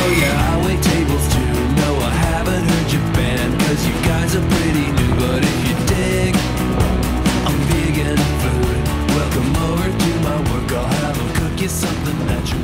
yeah, I wait tables too. No, I haven't heard your band, cause you guys are pretty new. But if you dig, I'm vegan food. Welcome over to my work, I'll have 'em cook you something that you